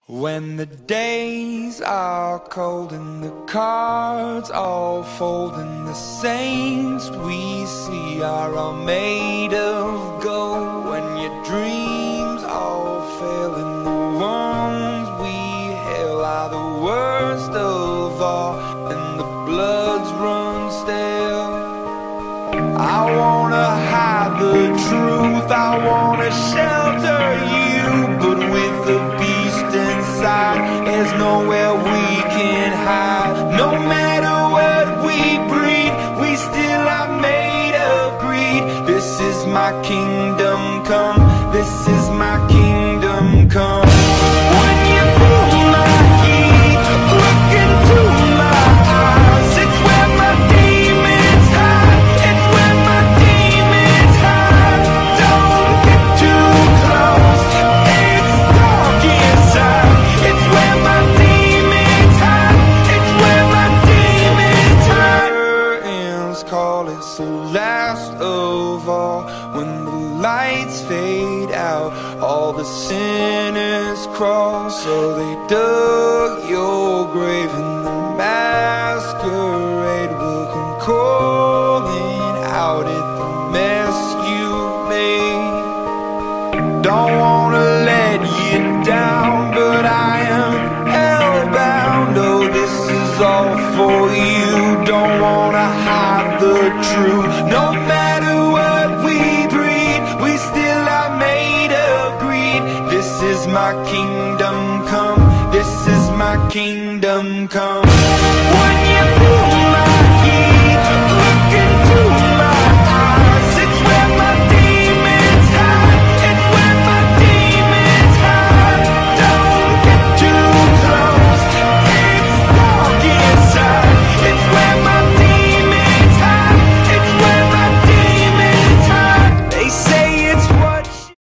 When the days are cold and the cards all fold and the saints we see are all made of gold, when your dreams all fail and the ones we hail are the worst of all and the bloods run stale, I wanna hide the truth, I wanna shelter you, but with the beast inside, there's nowhere we can hide. No matter what we breed, we still are made of greed. This is my kingdom come, this is my kingdom come. When you feel my heat, look into my eyes, it's where my demons hide, it's where my demons hide. Don't get too close, it's dark inside, it's where my demons hide, it's where my demons hide. Curtains call, it's the last of all. When the lights fade out, all the sinners crawl. So they dug your grave and the masquerade will come calling out at the mess you made. Don't wanna let you down, but I am hellbound. Oh, this is all for you. Don't wanna hide the truth. No matter what we breed, we still are made of greed. This is my kingdom come, this is my kingdom come.